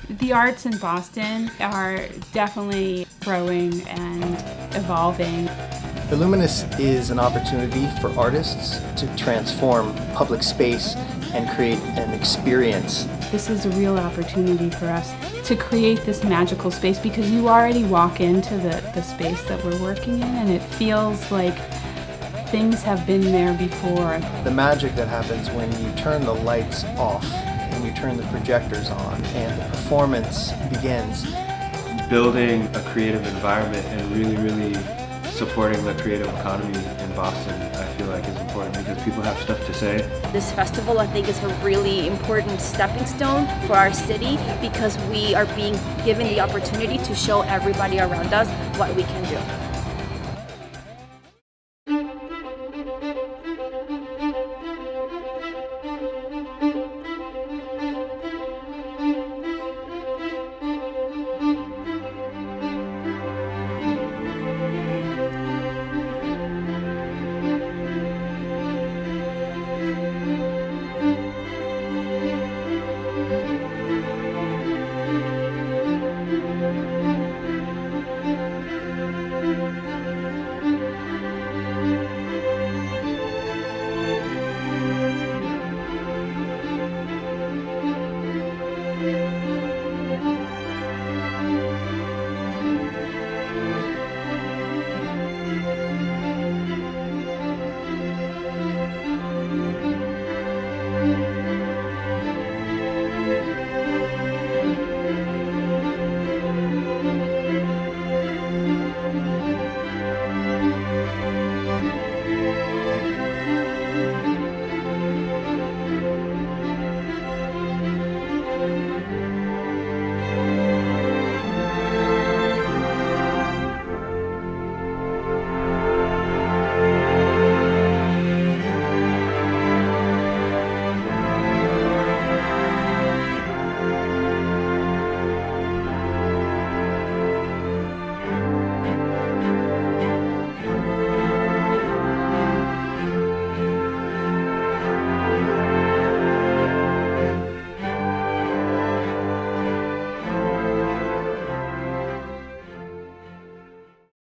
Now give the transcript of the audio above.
The arts in Boston are definitely growing and evolving. Illuminous is an opportunity for artists to transform public space and create an experience. This is a real opportunity for us to create this magical space because you already walk into the space that we're working in and it feels like things have been there before. The magic that happens when you turn the lights off and you turn the projectors on and the performance begins. Building a creative environment and really supporting the creative economy in Boston, I feel like is important because people have stuff to say. This festival, I think, is a really important stepping stone for our city because we are being given the opportunity to show everybody around us what we can do.